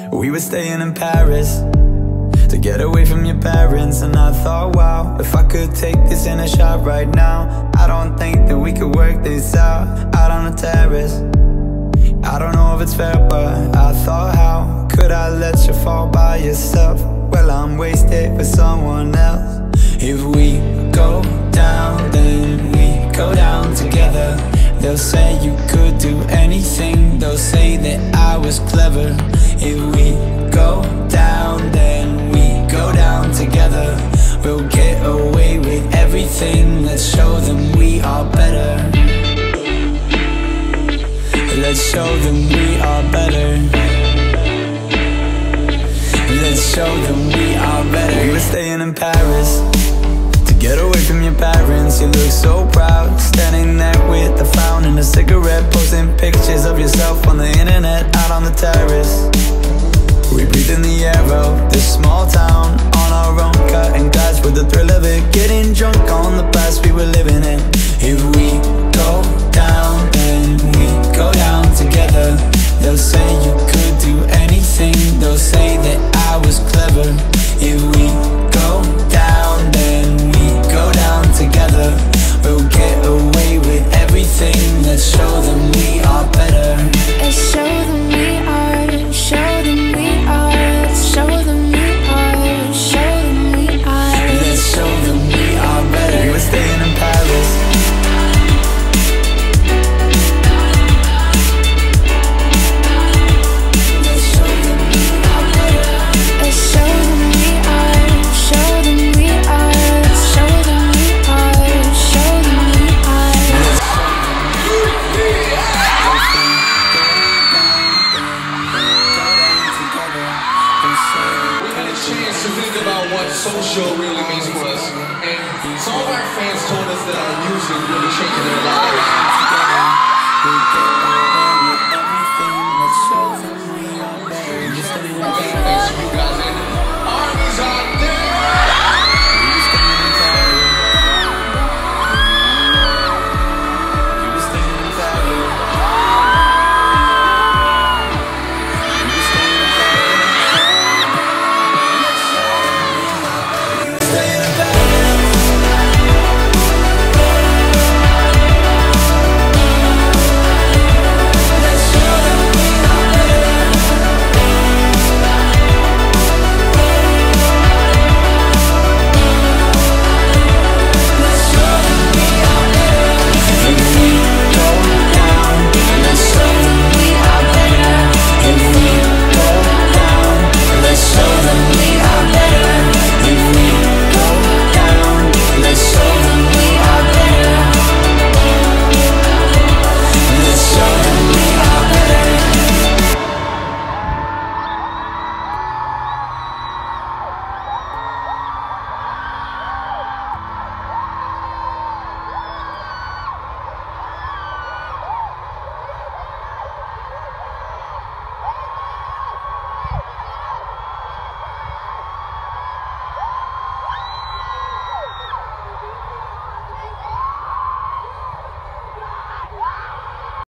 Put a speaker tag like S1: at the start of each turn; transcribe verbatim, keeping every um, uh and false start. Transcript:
S1: We were staying in Paris to get away from your parents, and I thought, wow, if I could take this in a shot right now, I don't think that we could work this out, out on the terrace. I don't know if it's fair, but I thought, how could I let you fall by yourself? Well, I'm wasted with someone else. If we go down, then we go down together. They'll say you could do anything, they'll say that I was clever. If we go down, then we go down together. We'll get away with everything, let's show them we are better. Let's show them we are better. Let's show them we are better. We were staying in Paris to get away from your parents. You look so proud, standing there with a frown and a cigarette, posting pictures of yourself on the internet, out on the terrace. We breathe in the air of this small town, on our own, cutting glass with the thrill of it, getting drunk on the past we were living in. If we go down, then we go down together. They'll say you could do anything, they'll say that I was clever. If we go down, then we go down together. We'll get away with everything, let's show them we are better.
S2: Let's show them we are, show them we are. Let's show them we are, show them we are.
S1: Let's show them we are better. We were staying in Paris.
S3: Social really means for us, and some of our fans told us that our music really changed their lives.